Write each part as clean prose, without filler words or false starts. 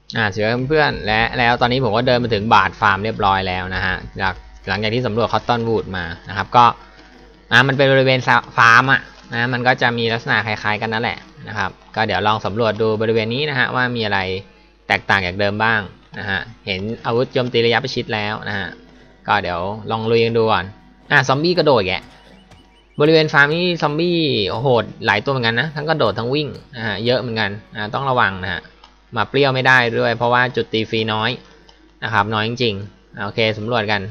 สวัสดีเพื่อนๆแล้วตอนนี้ผมก็เดินมาถึงบาทฟาร์มเรียบร้อยแล้วนะฮะหลังจากที่สำรวจคอตตอนวูดมานะครับก็มันเป็นบริเวณฟาร์มมันก็จะมีลักษณะคล้ายๆกันนั่นแหละนะครับก็เดี๋ยวลองสำรวจดูบริเวณนี้นะฮะว่ามีอะไรแตกต่างจากเดิมบ้างนะฮะเห็นอาวุธโจมตีระยะประชิดแล้วนะฮะก็เดี๋ยวลองลุยกันดูก่อนซอมบี้กระโดดแกบริเวณฟาร์มนี้ซอมบี้โหดหลายตัวเหมือนกันนะทั้งกระโดดทั้งวิ่งนะฮะเยอะเหมือนกันต้องระวังนะฮะมาเปรี้ยวไม่ได้ด้วยเพราะว่าจุดตีฟรีน้อยนะครับน้อยจริงๆโอเคสำรวจกัน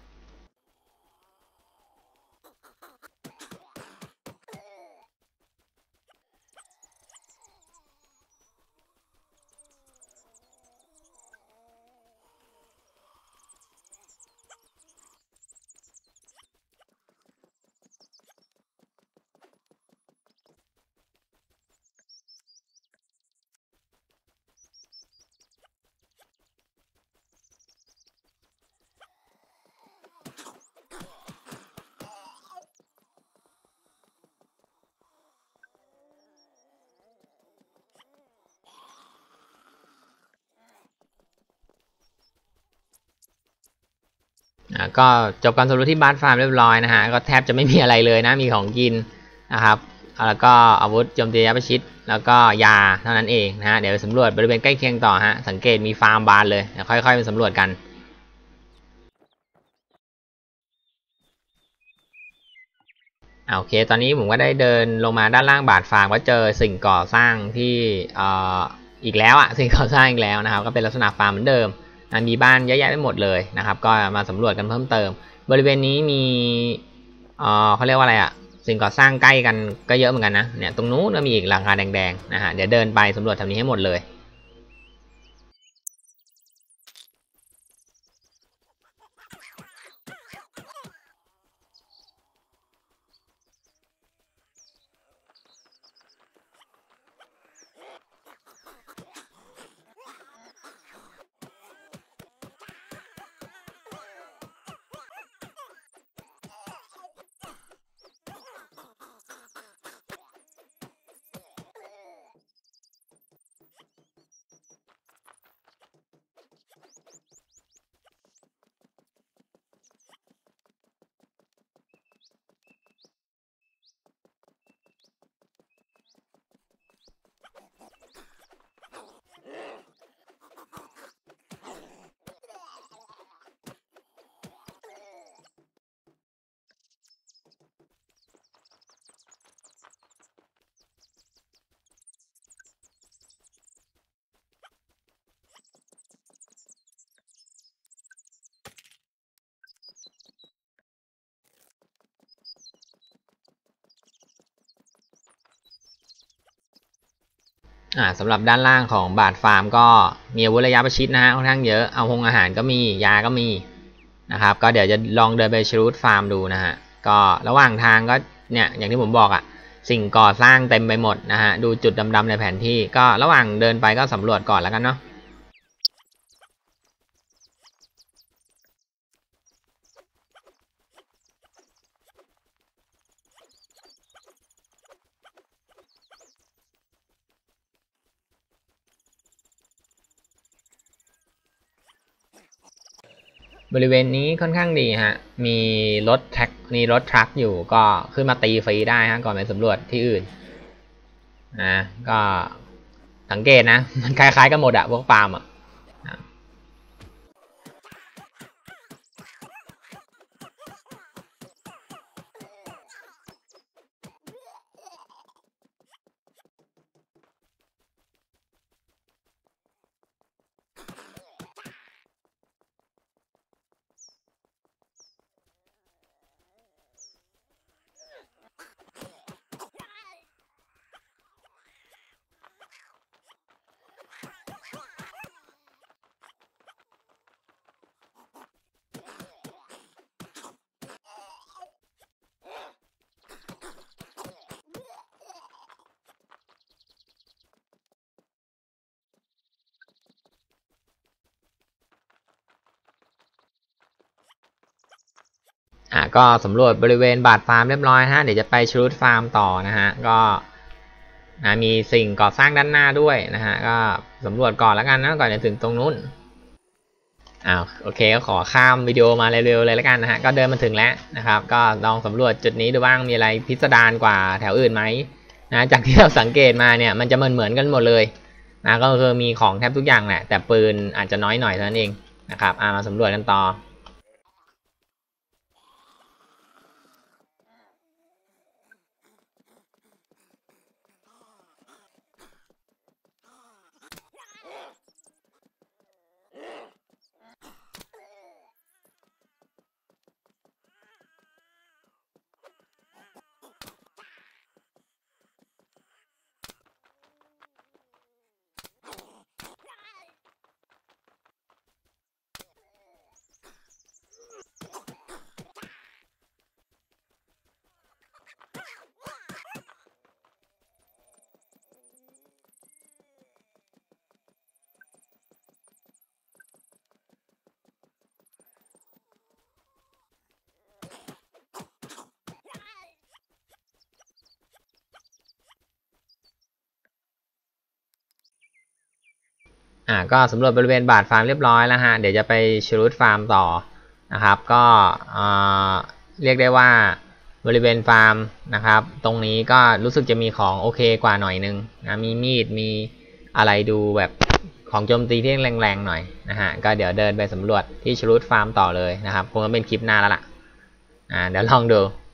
ก็จบการสำรวจที่บ้านฟาร์มเรียบร้อยนะฮะก็แทบจะไม่มีอะไรเลยนะมีของกินนะครับแล้วก็อาวุธโจมตีระยะประชิดแล้วก็ยาเท่านั้นเองนะฮะเดี๋ยวสำรวจบริเวณใกล้เคียงต่อฮะสังเกตมีฟาร์มบานเลยเดี๋ยวค่อยๆไปสำรวจกันโอเคตอนนี้ผมก็ได้เดินลงมาด้านล่างบาทฟาร์มก็เจอสิ่งก่อสร้างที่อีกแล้วสิ่งก่อสร้างอีกแล้วนะครับก็เป็นลักษณะฟาร์มเหมือนเดิมมีบ้านเยอะแยะไปหมดเลยนะครับก็มาสำรวจกันเพิ่มเติมบริเวณนี้มีเขาเรียกว่าอะไรสิ่งก่อสร้างใกล้กันก็เยอะเหมือนกันนะเนี่ยตรงนู้นก็มีอีกหลังคาแดงๆนะฮะเดี๋ยวเดินไปสำรวจแถวนี้ให้หมดเลยสำหรับด้านล่างของบาทฟาร์มก็มีอาวุธระยะประชิดนะฮะค่อนข้างเยอะอาหารก็มียาก็มีนะครับก็เดี๋ยวจะลองเดินไปชรูดฟาร์มดูนะฮะก็ระหว่างทางก็เนี่ยอย่างที่ผมบอกสิ่งก่อสร้างเต็มไปหมดนะฮะดูจุดดำๆในแผนที่ก็ระหว่างเดินไปก็สำรวจก่อนแล้วกันเนาะบริเวณนี้ค่อนข้างดีฮะมีรถทรัคอยู่ก็ขึ้นมาตีฟรีได้ฮะก่อนไปสำรวจที่อื่นก็สังเกตนะมันคล้ายๆกันหมดพวกฟาร์มก็สำรวจบริเวณบาทฟาร์มเรียบร้อยฮะเดี๋ยวจะไปชรูดฟาร์มต่อนะฮะก็มีสิ่งก่อสร้างด้านหน้าด้วยนะฮะก็สำรวจก่อนแล้วกันนะก่อนจะถึงตรงนู้นโอเคก็ขอข้ามวิดีโอมาเร็วๆเลยแล้วกันนะฮะก็เดินมาถึงแล้วนะครับก็ลองสำรวจจุดนี้ดูบ้างมีอะไรพิสดารกว่าแถวอื่นไหมนะจากที่เราสังเกตมาเนี่ยมันจะเหมือนกันหมดเลยนะก็คือมีของแทบทุกอย่างแหละแต่ปืนอาจจะน้อยหน่อยเท่านั้นเองนะครับมาสำรวจกันต่อก็สำรวจบริเวณบาทฟาร์มเรียบร้อยแล้วฮะเดี๋ยวจะไปชรูดฟาร์มต่อนะครับก็เรียกได้ว่าบริเวณฟาร์มนะครับตรงนี้ก็รู้สึกจะมีของโอเคกว่าหน่อยนึงนะมีมีดมีอะไรดูแบบของโจมตีที่แรงๆหน่อยนะฮะก็เดี๋ยวเดินไปสำรวจที่ชรูดฟาร์มต่อเลยนะครับคงจะเป็นคลิปหน้าแล้วล่ะเดี๋ยวลองดู